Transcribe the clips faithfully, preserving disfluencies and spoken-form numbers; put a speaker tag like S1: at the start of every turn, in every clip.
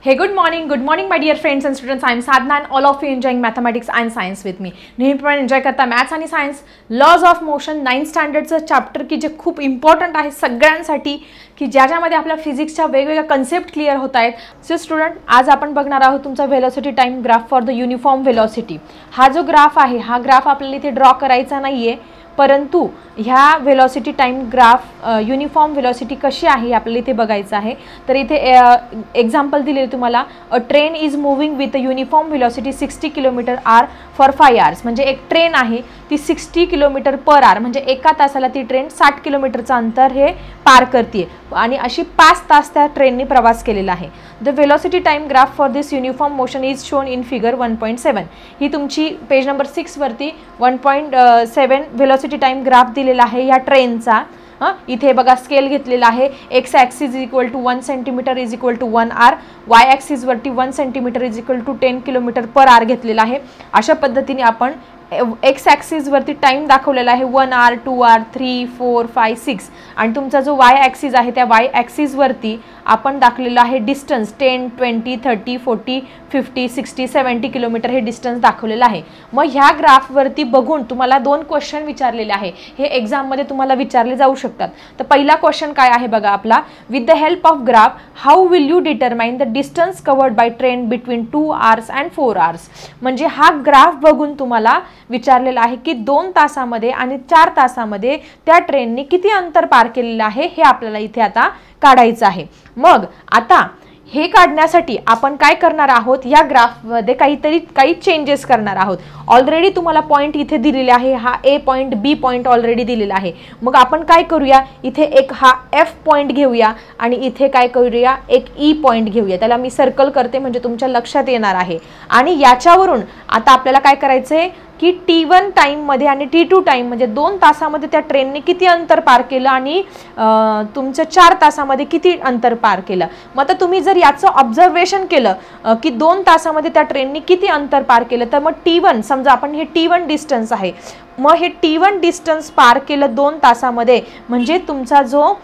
S1: Hey, good morning, good morning my dear friends and students. I am Sadhna and all of you enjoying mathematics and science with me. नेहमीप्रमाणे enjoy करता maths आणि science laws of motion ninth स्टँडर्डचं chapter की जे खूप important आहे सगळ्यांसाठी की ज्याच्यामध्ये आपल्या फिजिक्सच्या वेगवेगळ्या कन्सेप्ट क्लिअर होत आहेत. सो स्टुडंट, आज आपण बघणार आहोत तुमचा velocity time graph for the uniform velocity. हा जो ग्राफ आहे हा ग्राफ आपल्याला इथे ड्रॉ करायचा नाहीये, परंतु ह्या velocity time graph uniform velocity कशी आहे आपल्याला इथे बघायचं आहे. तर इथे एक्झाम्पल दिले तुम्हाला, a train is moving with a uniform velocity sixty kilometre hour for five hours. म्हणजे एक ट्रेन आहे ती सिक्स्टी किलोमीटर पर आवर, म्हणजे एका तासाला ती ट्रेन साठ किलोमीटरचं अंतर हे पार करते आणि अशी पाच तास त्या ट्रेनने प्रवास केलेला आहे. The velocity time graph for this uniform motion is shown in figure one point seven. ही तुमची पेज नंबर सिक्स वरती one point seven velocity time graph दिलेला आहे या ट्रेनचा. हां, इथे बघा स्केल घेतलेला आहे. X axis equal to one centimetre is equal to one hour, Y ॲक्सिसवरती one centimetre is equal to ten kilometre per hour घेतलेला आहे. अशा पद्धतीने आपण एक्स ॲक्सिसवरती टाइम दाखवलेला आहे one hour, two hour, three, four, five, six, आणि तुमचा जो वाय ॲक्सिस आहे त्या वाय ॲक्सिसवरती आपण दाखवलेलं आहे distance ten, twenty, thirty, forty, fifty, sixty, seventy kilometre हे डिस्टन्स दाखवलेलं आहे. मग ह्या ग्राफवरती बघून तुम्हाला दोन क्वेश्चन विचारलेले आहे, हे एक्झाममध्ये तुम्हाला विचारले जाऊ शकतात. तर पहिला क्वेश्चन काय आहे बघा आपला, with the help of graph how will you determine the distance covered by train between two hours and four hours. म्हणजे हा ग्राफ बघून तुम्हाला विचारलेला आहे की दोन तासामध्ये आणि चार तासामध्ये त्या ट्रेनने किती अंतर पार केलेलं आहे हे आपल्याला इथे आता काढायचं आहे. मग आता हे काढण्यासाठी आपण काय करणार आहोत, या ग्राफमध्ये काहीतरी काही चेंजेस करणार आहोत. ऑलरेडी तुम्हाला पॉईंट इथे दिलेले आहे, हा A point, B point already दिलेला आहे. मग आपण काय करूया, इथे एक हा एफ पॉईंट घेऊया आणि इथे काय करूया, एक ई पॉईंट घेऊया. त्याला मी सर्कल करते म्हणजे तुमच्या लक्षात येणार आहे. आणि याच्यावरून आता आपल्याला काय करायचं आहे की टी वन टाईममध्ये आणि टी टू टाईम म्हणजे दोन तासामध्ये त्या ट्रेनने किती अंतर पार केलं आणि तुमच्या चार तासामध्ये किती अंतर पार केलं. मग आता तुम्ही जर याचं ऑब्झर्वेशन केलं की दोन तासामध्ये त्या ट्रेनने किती अंतर पार केलं, तर मग टी वन समजा आपण हे टी वन डिस्टन्स आहे, मग हे टी वन डिस्टन्स पार केलं दोन तासामध्ये म्हणजे तुमचा जो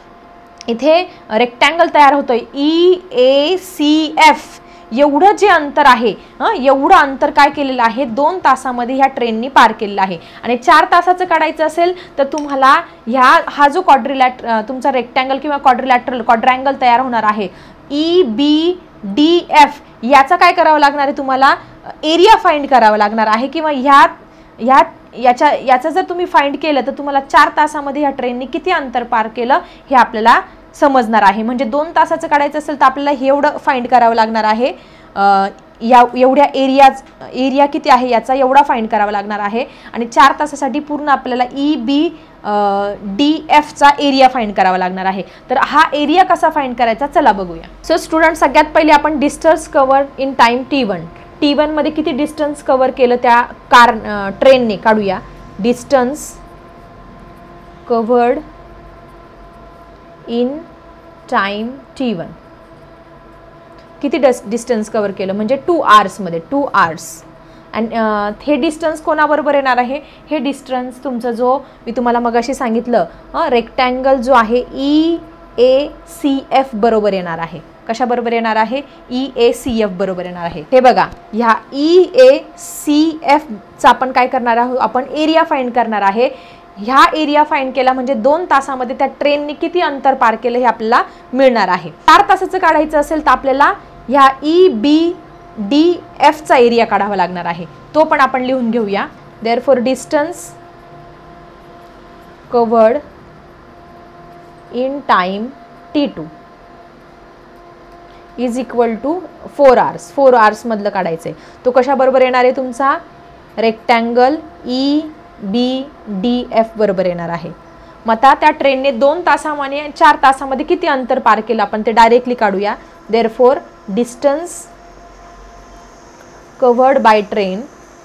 S1: इथे रेक्टँगल तयार होतोय ई ए सी एफ, एवढं जे अंतर आहे हां एवढं अंतर काय केलेलं आहे दोन तासामध्ये ह्या ट्रेननी पार केलेलं आहे. आणि चार तासाचं काढायचं असेल तर तुम्हाला ह्या हा जो क्वाड्रिलॅट तुमचा रेक्टँगल किंवा क्वाड्रिलॅटरल क्वाड्रँगल तयार होणार आहे ई बी डी एफ, याचा काय करावं लागणार आहे, तुम्हाला एरिया फाइंड करावं लागणार आहे. किंवा ह्यात ह्यात याच्या याचं जर तुम्ही फाइंड केलं तर तुम्हाला चार तासामध्ये ह्या ट्रेननी किती अंतर पार केलं हे आपल्याला समजणार आहे. म्हणजे दोन तासाचं काढायचं असेल तर आपल्याला हे एवढं फाइंड करावं लागणार आहे, या एवढ्या एरिया एरिया किती आहे याचा एवढा फाइंड करावा लागणार आहे. आणि चार तासासाठी पूर्ण आपल्याला ई बी डी एफचा एरिया फाइंड करावा लागणार आहे. तर हा एरिया कसा फाइंड करायचा चला बघूया. सो स्टुडंट, सगळ्यात पहिले आपण distance cover in time T one. T one मध्ये किती डिस्टन्स कव्हर केलं त्या कार ट्रेनने काढूया. Distance covered in time T one किती डिस्टन्स कव्हर केलं म्हणजे टू आवर्समध्ये टू आवर्स. आणि हे डिस्टन्स कोणाबरोबर येणार आहे, हे डिस्टन्स तुमचा जो मी तुम्हाला मगाशी सांगितलं रेक्टँगल जो आहे ई ए सी एफ बरोबर येणार आहे. कशाबरोबर येणार आहे, ई ए सी एफ बरोबर येणार आहे. हे बघा, ह्या ई ए सी एफचा आपण काय करणार आहोत, आपण एरिया फाइंड करणार आहे. ह्या एरिया फाइंड केला म्हणजे दोन तासामध्ये त्या ट्रेनने किती अंतर पार केलं हे आपल्याला मिळणार आहे. चार तासाचं काढायचं असेल तर आपल्याला ह्या ई बी डी एफचा एरिया काढावा लागणार आहे. तो पण आपण लिहून घेऊया. Therefore distance covered in time T two is equal to four hours. Four hours मधलं काढायचं आहे. तो कशाबरोबर येणार आहे, तुमचा rectangle E B D F बरोबर येणार आहे. मग आता त्या ट्रेनने दोन तासामध्ये चार तासामध्ये किती अंतर पार केलं आपण ते डायरेक्टली काढूया. Therefore distance covered by train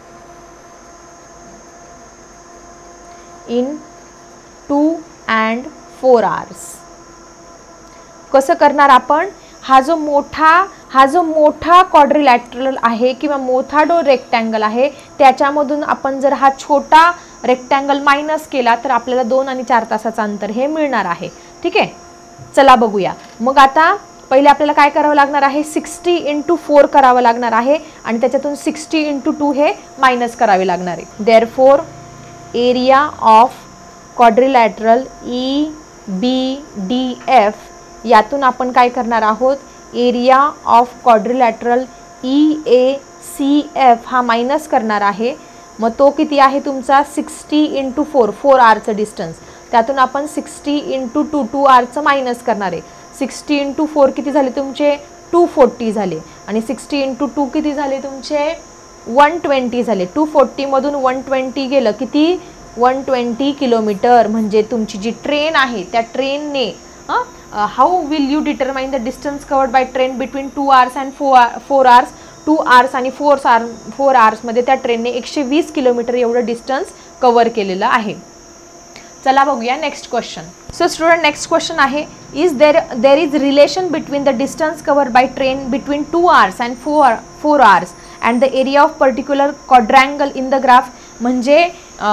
S1: in two and four hours. कसं करणार आपण, हा जो मोठा हा जो मोठा क्वाड्रिलॅटरल आहे किंवा मोठा जो रेक्टँगल आहे त्याच्यामधून आपण जर हा छोटा रेक्टँगल मायनस केला तर आपल्याला दोन आणि चार तासाचं अंतर हे मिळणार आहे. ठीक आहे, चला बघूया. मग आता पहिले आपल्याला काय करावं लागणार आहे, सिक्स्टी इंटू फोर करावं लागणार आहे आणि त्याच्यातून सिक्स्टी इंटू टू हे मायनस करावे लागणार आहे. Therefore area of quadrilateral E B D F यातून आपण काय करणार आहोत, area of quadrilateral E A C F हा मायनस करणार आहे. मग तो किती आहे तुमचा, सिक्स्टी इंटू फोर, फोर आरचं डिस्टन्स, त्यातून आपण सिक्स्टी इंटू टू, टू आरचं मायनस करणार आहे. सिक्स्टी इंटू फोर किती झाले तुमचे, टू फोर्टी झाले आणि सिक्स्टी इंटू टू किती झाले तुमचे, वन ट्वेंटी झाले. टू फोर्टीमधून वन ट्वेंटी गेलं किती, वन ट्वेंटी किलोमीटर. म्हणजे तुमची जी ट्रेन आहे त्या ट्रेनने how will you determine the distance covered by train between two hours and four four hours two hours आणि फोर आर फोर आवर्समध्ये त्या ट्रेनने एकशे वीस किलोमीटर एवढं डिस्टन्स कवर केलेलं आहे. चला बघूया next question. So student next question आहे, is there there is relation between the distance covered by train between two hours and four four hours and the area of particular quadrangle in the graph. म्हणजे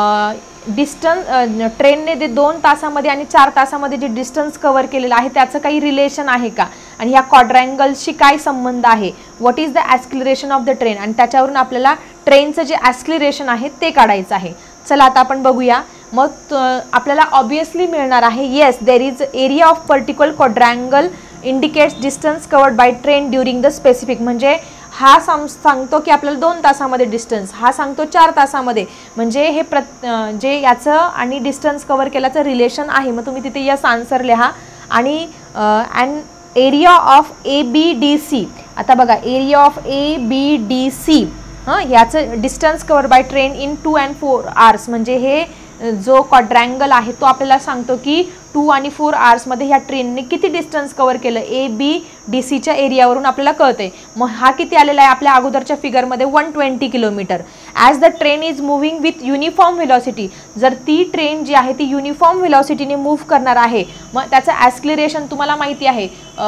S1: distance ट्रेनने ते दोन तासामध्ये आणि चार तासामध्ये जे डिस्टन्स कवर केलेलं आहे त्याचं काही रिलेशन आहे का, आणि ह्या क्वाड्रँगलशी काय संबंध आहे, what is the acceleration of the train, आणि त्याच्यावरून आपल्याला ट्रेनचं जे ॲस्क्लिरेशन आहे ते काढायचं आहे. चला आता आपण बघूया. मग आपल्याला ऑब्वियसली मिळणार आहे, yes there is area of particular quadrangle indicates distance covered by train during the specific. म्हणजे हा सम सांगतो की आपल्याला दोन तासामध्ये डिस्टन्स, हा सांगतो चार तासामध्ये. म्हणजे हे प्र जे याचं आणि डिस्टन्स कवर केल्याचं रिलेशन आहे. मग तुम्ही तिथे यस आन्सर लिहा. आणि and area of A B D C, आता बघा area of A B D C हां याचं distance cover by train in two and four hours. म्हणजे हे जो क्वाड्रँगल आहे तो आपल्याला सांगतो की टू आणि फोर आवर्समध्ये ह्या ट्रेनने किती डिस्टन्स कवर केलं, ए बी डी सीच्या एरियावरून आपल्याला कळतंय. मग हा किती आलेला आहे आपल्या अगोदरच्या फिगरमध्ये, one twenty kilometre. As the train is moving with uniform velocity, जर ती ट्रेन जी आहे ती युनिफॉर्म व्हेलॉसिटीने मूव्ह करणार आहे, मग त्याचं ॲस्क्लिरेशन तुम्हाला माहिती आहे,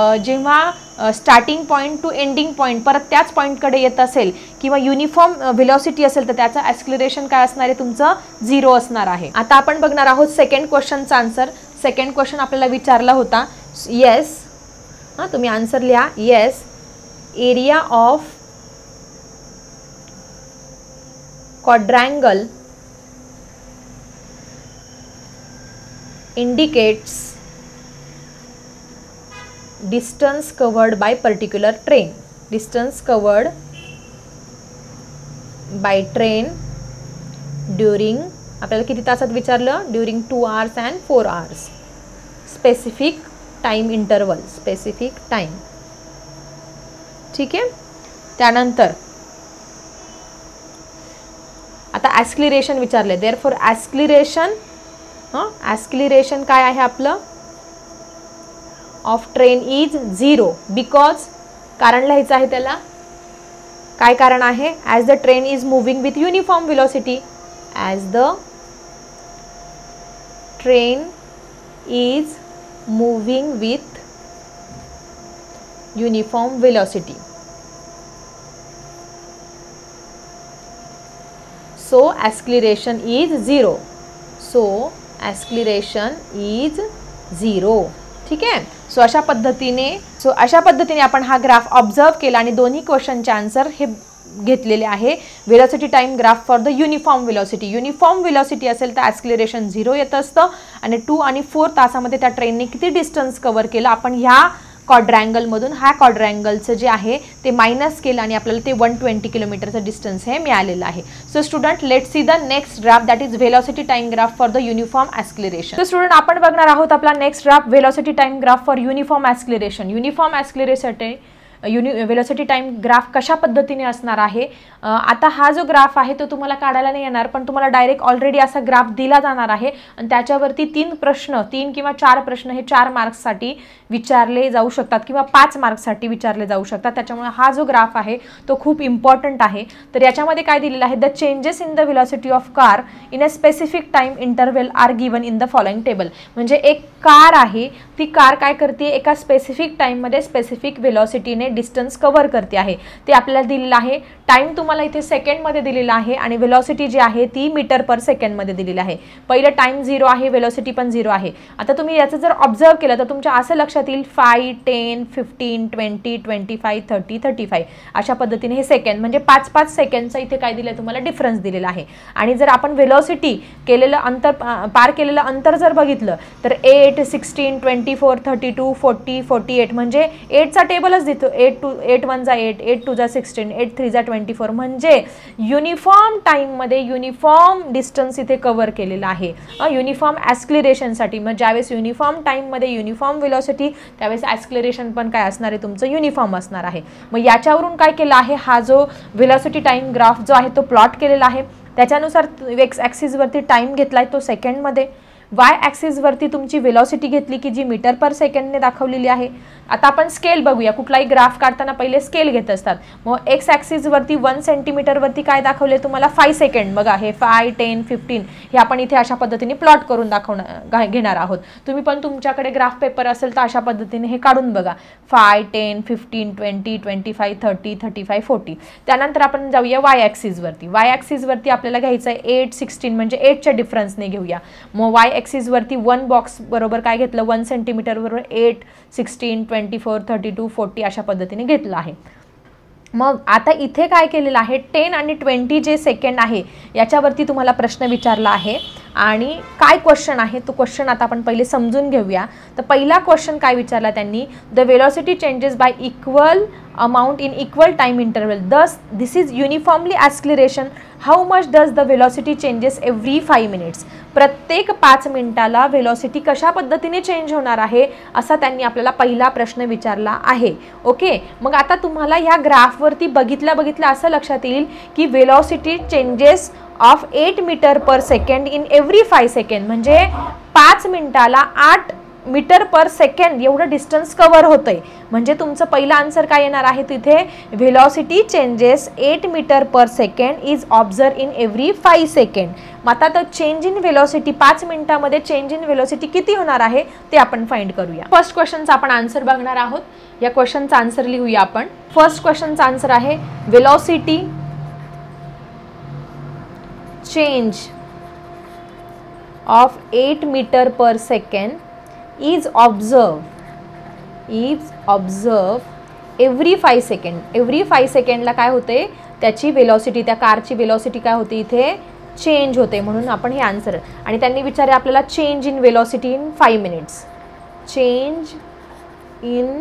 S1: जेव्हा starting point to ending point परत त्याच पॉईंटकडे येत असेल किंवा युनिफॉर्म व्हेलॉसिटी असेल तर त्याचं ॲस्क्लिरेशन काय असणार आहे, तुमचं झिरो असणार आहे. आता आपण बघणार आहोत सेकंड क्वेश्चनचा आन्सर. सेकंड क्वेश्चन आपल्याला विचारला होता, येस हां तुम्ही आन्सर लिहा, yes area of quadrangle indicates distance covered by particular train. Distance covered by train during, आपल्याला किती तासात विचारलं, during two hours and four hours. Specific time interval, specific time. ठीक आहे. त्यानंतर आता ॲस्क्लिरेशन विचारले. देअरफॉर ॲस्क्लिरेशन हां ॲस्क्लिरेशन काय आहे आपलं, of train is zero because, कारण लिहायचं आहे त्याला. काय कारण आहे, as the train is moving with uniform velocity, as the train is moving with uniform velocity. So acceleration is zero. So acceleration is zero. ठीक आहे. सो अशा पद्धतीने सो अशा पद्धतीने आपण हा ग्राफ ऑब्झर्व केला आणि दोन्ही क्वेश्चनचे आन्सर हे घेतलेले आहे. Velocity time graph for the uniform velocity. Uniform velocity असेल तर ॲस्क्लिरेशन झिरो येत असतं आणि टू आणि फोर तासामध्ये त्या ट्रेनने किती डिस्टन्स कव्हर केलं आपण ह्या क्वाड्रँगलमधून, ह्या क्वाड्रँगलचं जे आहे ते मायनस केलं आणि आपल्याला ते वन ट्वेंटी किलोमीटरचं डिस्टन्स हे मिळालेलं आहे. So student let see the next graph that is velocity time graph for the uniform acceleration. So student आपण बघणार आहोत आपला next graph velocity time graph for uniform acceleration. Uniform acceleration uni velocity time graph कशा पद्धतीने असणार आहे. आता हा जो ग्राफ आहे तो तुम्हाला काढायला नाही येणार, पण तुम्हाला डायरेक्ट ऑलरेडी असा ग्राफ दिला जाणार आहे आणि त्याच्यावरती तीन प्रश्न, तीन किंवा चार प्रश्न हे चार मार्क्ससाठी विचारले जाऊ शकतात किंवा पाच मार्क्ससाठी विचारले जाऊ शकतात. त्याच्यामुळे हा जो ग्राफ आहे तो खूप इम्पॉर्टंट आहे. तर याच्यामध्ये काय दिलेलं आहे, the changes in the velocity of car in a specific time interval are given in the following table. म्हणजे एक कार आहे ती कार काय करते, एका स्पेसिफिक टाईममध्ये स्पेसिफिक वेलॉसिटीने डिस्टन्स कव्हर करते आहे. ते आपल्याला दिलेलं आहे. टाईम तुम्हाला इथे सेकंडमध्ये दिलेला आहे आणि वेलॉसिटी जी आहे ती मीटर पर सेकंडमध्ये दिलेली आहे. पहिलं टाईम झिरो आहे, वेलॉसिटी पण झिरो आहे. आता तुम्ही याचं जर ऑब्झर्व केलं तर तुमच्या असं लक्षात येईल five ten fifteen twenty twenty five thirty thirty five अशा पद्धतीने हे सेकंड म्हणजे पाच पाच सेकंडचा इथे काय दिलं तुम्हाला डिफरन्स दिलेला आहे. आणि जर आपण वेलॉसिटी केलेलं अंतर पार केलेलं अंतर जर बघितलं तर eight sixteen twenty four thirty two forty forty eight म्हणजे एटचा टेबलच देतो. एट टू एट वन जा एट, एट टू जा सिक्स्टीन, एट थ्री जा ट्वेंटी फोर म्हणजे युनिफॉर्म टाईममध्ये युनिफॉर्म डिस्टन्स इथे कव्हर केलेला आहे. युनिफॉर्म ॲस्क्लेरेशनसाठी मग ज्यावेळेस युनिफॉर्म टाईममध्ये युनिफॉर्म वेलॉसिटी त्यावेळेस ॲस्क्लेरेशन पण काय असणार आहे तुमचं युनिफॉर्म असणार आहे. मग याच्यावरून काय केलं आहे, हा जो वेलॉसिटी टाईम ग्राफ जो आहे तो प्लॉट केलेला आहे. त्याच्यानुसार एक्स ॲक्सिसवरती टाईम घेतला आहे तो सेकंडमध्ये, वाय ॲक्सिसवरती तुमची वेलॉसिटी घेतली की जी मीटर पर सेकंडने दाखवलेली आहे. आता आपण स्केल बघूया. कुठलाही ग्राफ काढताना पहिले स्केल घेत असतात. मग एक्स ॲक्सिसवरती वन सेंटीमीटरवरती काय दाखवले तुम्हाला फाय सेकंड. बघा हे फाय टेन फिफ्टीन हे आपण इथे अशा पद्धतीने प्लॉट करून दाखवणार घेणार आहोत. तुम्ही पण तुमच्याकडे ग्राफ पेपर असेल तर अशा पद्धतीने हे काढून बघा. Five ten fifteen twenty twenty five thirty thirty five forty. त्यानंतर आपण जाऊया वाय ॲक्सिसवरती. वाय ॲक्सिसवरती आपल्याला घ्यायचं आहे एट सिक्स्टीन म्हणजे एटच्या डिफरन्सने घेऊया. मग वाय ॲक्सिसवरती वन बॉक्स बरोबर काय घेतलं वन सेंटीमीटर बरोबर eight sixteen twenty four thirty two forty अशा पद्धतीने घेतलं आहे. मग आता इथे काय केलेलं आहे टेन आणि ट्वेंटी जे सेकंड आहे याच्यावरती तुम्हाला प्रश्न विचारला आहे. आणि काय क्वेश्चन आहे तो क्वेश्चन आता आपण पहिले समजून घेऊया. तर पहिला क्वेश्चन काय विचारला त्यांनी, the velocity changes by equal amount in equal time interval thus this is uniformly acceleration how much does the velocity changes every five minutes. प्रत्येक पाच मिनिटाला वेलॉसिटी कशा पद्धतीने चेंज होणार आहे असा त्यांनी आपल्याला पहिला प्रश्न विचारला आहे. ओके, मग आता तुम्हाला ह्या ग्राफवरती बघितल्या बघितल्या असं लक्षात येईल की velocity changes of eight metre per second in every five second म्हणजे पाच मिनिटाला आठ मीटर पर सेकंड एवढं डिस्टन्स कव्हर होतंय. म्हणजे तुमचं पहिलं आन्सर काय येणार आहे तिथे, velocity changes eight metre per second is observe in every five second. मग आता तर चेंज इन व्हेलॉसिटी पाच मिनिटामध्ये चेंज इन व्हेलॉसिटी किती होणार आहे ते आपण फाइंड करूया. फर्स्ट क्वेश्चनचा आपण आन्सर बघणार आहोत. या क्वेश्चनचा आन्सर लिहूया आपण. फर्स्ट क्वेश्चनचा आन्सर आहे velocity change of eight metre per second is observe is observe every five second. Every five सेकंडला काय होते त्याची वेलॉसिटी त्या कारची वेलॉसिटी काय होते इथे चेंज होते. म्हणून आपण हे आन्सर आणि त्यांनी विचारले आपल्याला change in velocity in five minutes. Change in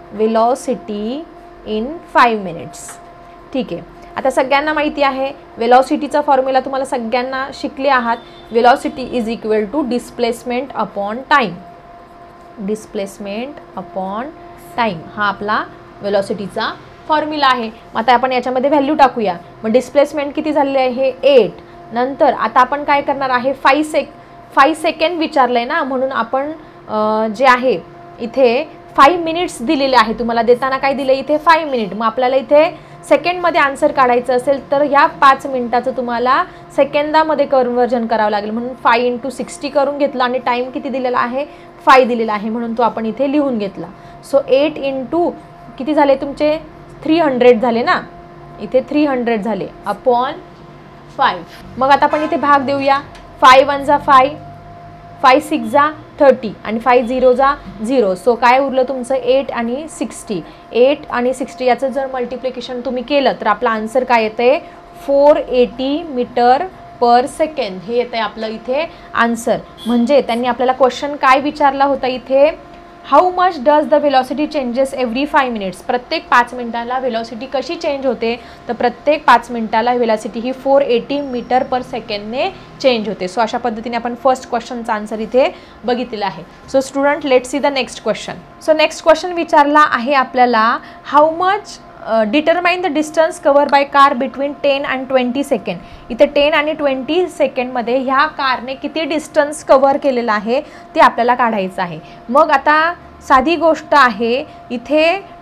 S1: velocity in five minutes. ठीक आहे, आता सगळ्यांना माहिती आहे वेलॉसिटीचा फॉर्म्युला तुम्हाला सगळ्यांना शिकले आहात. Velocity is equal to displacement upon time. Displacement upon time हा आपला वेलॉसिटीचा फॉर्म्युला आहे. मग आता आपण याच्यामध्ये व्हॅल्यू टाकूया. मग डिस्प्लेसमेंट किती झाले आहे एट. नंतर आता आपण काय करणार आहे फाय सेक फाय सेकंड विचारलं आहे ना, म्हणून आपण जे आहे इथे फाईव्ह मिनिट्स दिलेले आहे. तुम्हाला देताना काय दिलं इथे फाईव्ह मिनिट. मग आपल्याला इथे सेकंडमध्ये आन्सर काढायचं असेल तर ह्या पाच मिनिटाचं तुम्हाला सेकंदामध्ये कन्वर्जन करावं लागेल. म्हणून फाय इंटू सिक्स्टी करून घेतलं आणि टाईम किती दिलेला आहे फाय दिलेला आहे म्हणून तो आपण इथे लिहून घेतला. सो एट इंटू किती झाले तुमचे थ्री हंड्रेड झाले ना, इथे थ्री हंड्रेड झाले अपॉन फाईव्ह. मग आता आपण इथे भाग देऊया. फाय वन जा फाय, फाय सिक्स जा थर्टी आणि फाय झिरो जा झिरो. सो काय उरलं तुमचं एट आणि सिक्स्टी. एट आणि सिक्स्टी याचं जर मल्टिप्लिकेशन तुम्ही केलं तर आपला आन्सर काय येते four eighty metre per second हे येतं आहे आपलं इथे आन्सर. म्हणजे त्यांनी आपल्याला क्वेश्चन काय विचारला होता इथे, how much does the velocity changes every five minutes. प्रत्येक पाच मिनिटाला वेलॉसिटी कशी चेंज होते तर प्रत्येक पाच मिनिटाला वेलॉसिटी ही फोर एटी मीटर पर सेकंडने चेंज होते. सो अशा पद्धतीने आपण फर्स्ट क्वेश्चनचा आन्सर इथे बघितलेला आहे. So student let see the next question. So next question विचारला आहे आपल्याला how much determine the distance cover by car between ten and twenty second. इथे टेन आणि ट्वेंटी सेकंडमध्ये ह्या कारने किती डिस्टन्स कवर केलेलं आहे ते आपल्याला काढायचं आहे. मग आता साधी गोष्ट आहे इथे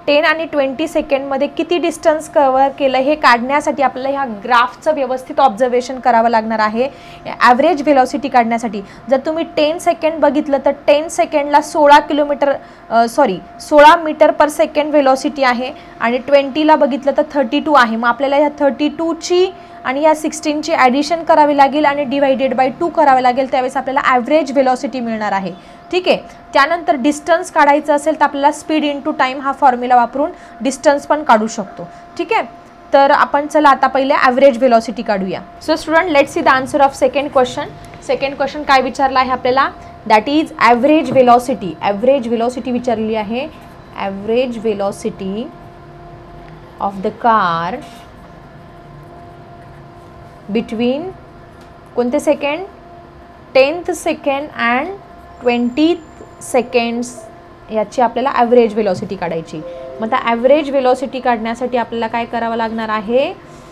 S1: टेन आणि ट्वेंटी सेकंडमध्ये किती डिस्टन्स कव्हर केलं हे काढण्यासाठी आपल्याला ह्या ग्राफचं व्यवस्थित ऑब्झर्वेशन करावं लागणार आहे ॲव्हरेज व्हेलॉसिटी काढण्यासाठी. जर तुम्ही टेन सेकंड बघितलं तर टेन सेकंडला सोळा किलोमीटर सॉरी सोळा मीटर पर सेकंड व्हेलॉसिटी आहे आणि ट्वेंटीला बघितलं तर थर्टी टू आहे. मग आपल्याला ह्या थर्टी टूची आणि या सिक्स्टीनची ॲडिशन करावी लागेल आणि डिवायडेड बाय टू करावे लागेल, त्यावेळेस आपल्याला ॲव्हरेज व्हेलॉसिटी मिळणार आहे. ठीक आहे. त्यानंतर डिस्टन्स काढायचं असेल तर आपल्याला स्पीड इंटू टाईम हा फॉर्म्युला वापरून डिस्टन्स पण काढू शकतो. ठीक आहे. तर आपण चला आता पहिले ॲव्हरेज व्हेलॉसिटी काढूया. So student, let's see the answer of second question. Second question काय विचारला आहे आपल्याला, that is average velocity. Average velocity विचारलेली आहे. Average velocity of the car between कोणते second, tenth second and twentieth seconds याची आपल्याला ॲव्हरेज व्हेलॉसिटी काढायची. मग त्या ॲव्हरेज व्हेलॉसिटी काढण्यासाठी आपल्याला काय करावं लागणार आहे,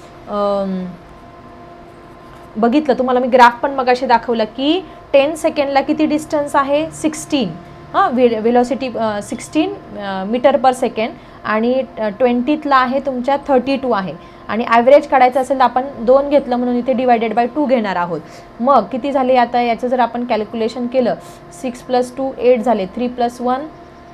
S1: बघितलं तुम्हाला मी ग्राफ पण मगाशी दाखवलं की टेन सेकंडला किती डिस्टन्स आहे, सिक्स्टीन हां व्हे velocity sixteen metre per second आणि ट्वेंटीतला आहे तुमच्या थर्टी टू आहे आणि ॲव्हरेज काढायचं असेल तर आपण दोन घेतलं म्हणून इथे डिवायडेड बाय टू घेणार आहोत. मग किती झाले आता याचं जर आपण कॅल्क्युलेशन केलं, सिक्स प्लस टू एट झाले, थ्री प्लस वन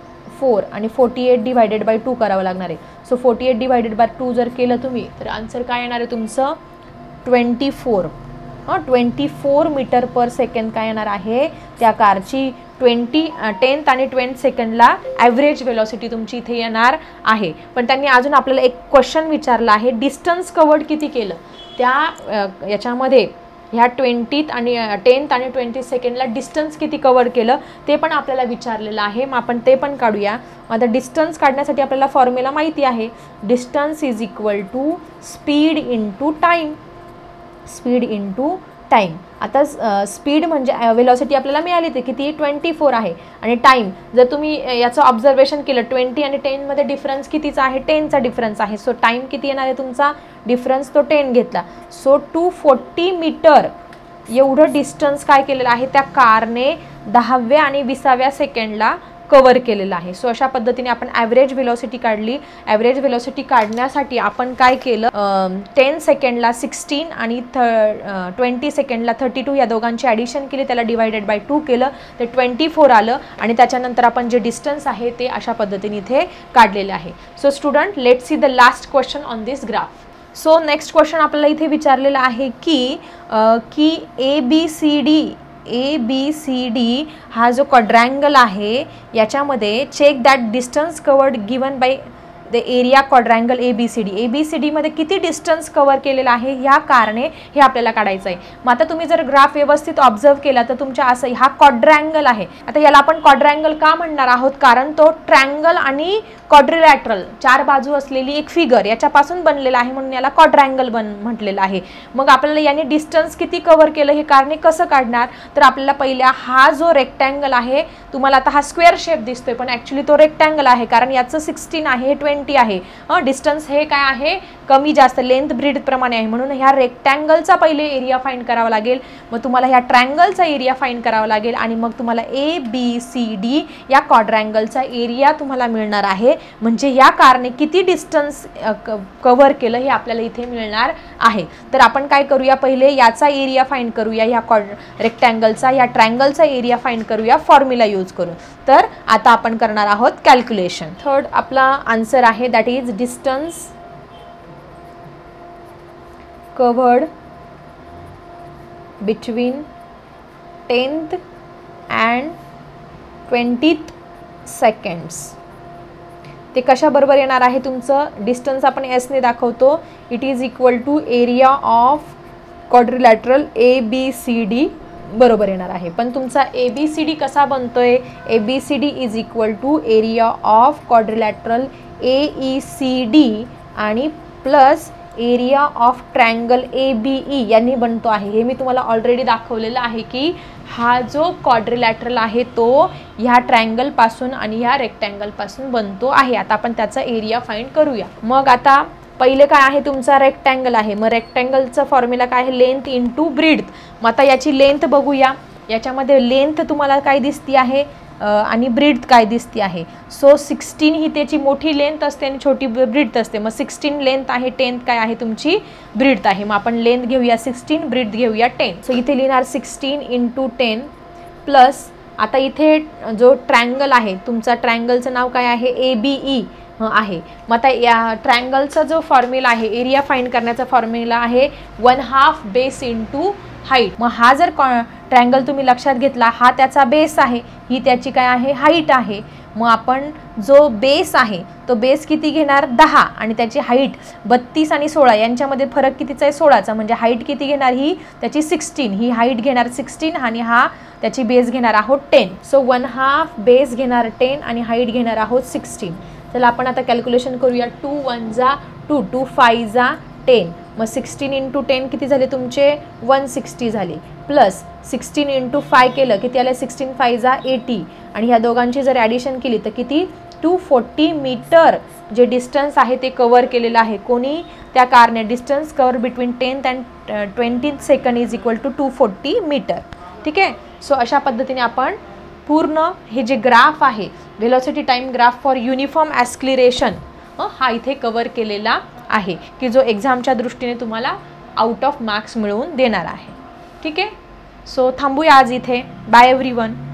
S1: फोर आणि forty eight divided by two करावं लागणार आहे. So forty eight divided by two जर केलं तुम्ही तर आन्सर काय येणार आहे तुमचं ट्वेंटी फोर. हां twenty four metre per second काय येणार आहे त्या कारची. ट्वेंटी टेन्थ आणि ट्वेंटी सेकंडला ॲव्हरेज व्हेलॉसिटी तुमची इथे येणार आहे. पण त्यांनी अजून आपल्याला एक क्वेश्चन विचारला आहे, डिस्टन्स कवर्ड किती केलं त्या याच्यामध्ये, ह्या ट्वेंटीत आणि टेन्थ आणि ट्वेंटी सेकंडला डिस्टन्स किती कवर केलं ते पण आपल्याला विचारलेलं आहे. मग आपण ते पण काढूया. आता डिस्टन्स काढण्यासाठी आपल्याला फॉर्म्युला माहिती आहे, distance is equal to speed into time. Speed into time. आता स्पीड म्हणजे व्हेलॉसिटी आपल्याला मिळाली ते किती ट्वेंटी फोर आहे आणि टाईम जर तुम्ही याचं ऑब्झर्वेशन केलं ट्वेंटी आणि टेनमध्ये डिफरन्स कितीचा आहे, टेनचा डिफरन्स आहे. सो टाईम किती येणार आहे तुमचा, डिफरन्स तो टेन घेतला. सो टू फोर्टी मीटर एवढं डिस्टन्स काय केलेलं आहे त्या कारने दहाव्या आणि विसाव्या सेकंडला कवर केलेलं आहे. सो अशा पद्धतीने आपण ॲव्हरेज व्हेलॉसिटी काढली. ॲव्हरेज व्हेलॉसिटी काढण्यासाठी आपण काय केलं, टेन सेकंडला सिक्स्टीन आणि थ ट्वेंटी सेकंडला थर्टी टू या दोघांची ॲडिशन केली, त्याला डिवायडेड बाय टू केलं, ते ट्वेंटी फोर आलं आणि त्याच्यानंतर आपण जे डिस्टन्स आहे ते अशा पद्धतीने इथे काढलेले आहे. So student, let's see the last question on this graph. So next question आपल्याला इथे विचारलेलं आहे की की A B C D A B C D हा जो क्वाड्रँगल आहे याच्यामध्ये check that distance covered given by the area quadrangle A B C D. A B C डीमध्ये किती डिस्टन्स कवर केलेलं आहे ह्या कारणे हे आपल्याला काढायचं आहे. मग आता तुम्ही जर ग्राफ व्यवस्थित ऑब्झर्व केला तर तुमच्या असं हा क्वाड्रँगल आहे. आता याला आपण क्वाड्रँगल का म्हणणार आहोत, कारण तो ट्रँगल आणि क्वाड्रिलॅटरल चार बाजू असलेली एक फिगर याच्यापासून बनलेला आहे म्हणून याला क्वाड्रँगल बन म्हटलेलं आहे. मग आपल्याला याने डिस्टन्स किती कव्हर केलं हे कारणे कसं काढणार, तर आपल्याला पहिल्या हा जो रेक्टँगल आहे, तुम्हाला आता हा स्क्वेअर शेप दिसतोय पण ॲक्च्युली तो रेक्टँगल आहे कारण याचं सिक्स्टीन आहे, ट्वेंटी आहे. हां डिस्टन्स हे काय आहे कमी जास्त लेंथ ब्रीड प्रमाणे आहे म्हणून ह्या रेक्टँगलचा पहिले एरिया फाइंड करावा लागेल. मग तुम्हाला ह्या ट्रँगलचा एरिया फाइंड करावा लागेल आणि मग तुम्हाला ए बी सी डी या क्वाड्रँगलचा एरिया तुम्हाला मिळणार आहे. म्हणजे या कारणे किती डिस्टन्स कव्हर केलं हे आपल्याला इथे मिळणार आहे. तर आपण काय करूया, पहिले याचा एरिया फाइंड करूया, ह्या क्वाड रेक्टँगलचा या ट्रँगलचा एरिया फाइंड करूया फॉर्म्युला यूज करून. तर आता आपण करणार आहोत कॅल्क्युलेशन. थर्ड आपला आन्सर आहे that is distance covered between tenth and twentieth seconds. ते कशाबरोबर येणार आहे तुमचं, डिस्टन्स आपण एसने दाखवतो, it is equal to area of quadrilateral A B C D बरोबर येणार आहे. पण तुमचा ए बी सी डी कसा बनतोय, A B C D is equal to area of quadrilateral A E C D आणि plus area of triangle A B E यांनी बनतो आहे. हे मी तुम्हाला ऑलरेडी दाखवलेलं आहे की हा जो क्वाड्रिलॅटरल आहे तो ह्या ट्रँगलपासून आणि ह्या रेक्टँगलपासून बनतो आहे. आता आपण त्याचा एरिया फाइंड करूया. मग आता पहिले काय आहे तुमचा रेक्टँगल आहे, मग रेक्टँगलचा फॉर्म्युला काय आहे लेंथ इंटू ब्रीड. मग आता याची लेंथ बघूया, याच्यामध्ये लेंथ तुम्हाला काय दिसती आहे आणि ब्रीथ काय दिसती आहे. सो सिक्स्टीन ही त्याची मोठी लेंथ असते आणि छोटी ब्रीथ असते. मग सिक्स्टीन लेंथ आहे, टेन्थ काय आहे तुमची ब्रीथ आहे. मग आपण लेंथ घेऊया सिक्स्टीन, ब्रीथ घेऊया टेन. सो इथे लिहिणार सिक्स्टीन इंटू टेन प्लस आता इथे जो ट्रँगल आहे तुमचा, ट्रँगलचं नाव काय आहे ए बी ई आहे. मग आता या ट्रँगलचा जो फॉर्म्युला आहे, एरिया फाइंड करण्याचा फॉर्म्युला आहे one half base into height. मग हा जर ट्रँगल तुम्ही लक्षात घेतला, हा त्याचा बेस आहे, ही त्याची काय आहे हाईट आहे. मग आपण जो बेस आहे तो बेस किती घेणार दहा आणि त्याची हाईट बत्तीस आणि सोळा यांच्यामध्ये फरक कितीचा आहे सोळाचा. म्हणजे हाईट किती घेणार ही त्याची सिक्स्टीन, ही हाईट घेणार सिक्स्टीन आणि हा त्याची बेस घेणार आहोत ten. So one half base घेणार टेन आणि हाईट घेणार आहोत सिक्स्टीन. चला आपण आता कॅल्क्युलेशन करूया. टू वन जा टू, टू फाय जा टेन. मग सिक्स्टीन इंटू टेन किती झाले तुमचे वन सिक्स्टी झाले. प्लस सिक्स्टीन इंटू फाय केलं किती आलं सिक्स्टीन फाय जा एटी आणि ह्या दोघांची जर ॲडिशन केली तर किती टू फोर्टी मीटर जे डिस्टन्स आहे ते कवर केलेलं आहे. कोणी त्या कारने distance cover between tenth and twentieth second is equal to two forty metre. ठीक आहे. सो अशा पद्धतीने आपण पूर्ण हे जे ग्राफ आहे velocity time graph for uniform acceleration हा इथे कवर केलेला आहे की जो एक्झामच्या दृष्टीने तुम्हाला आउट ऑफ मार्क्स मिळवून देणार आहे. ठीक आहे. सो थांबूया आज इथे. Bye everyone.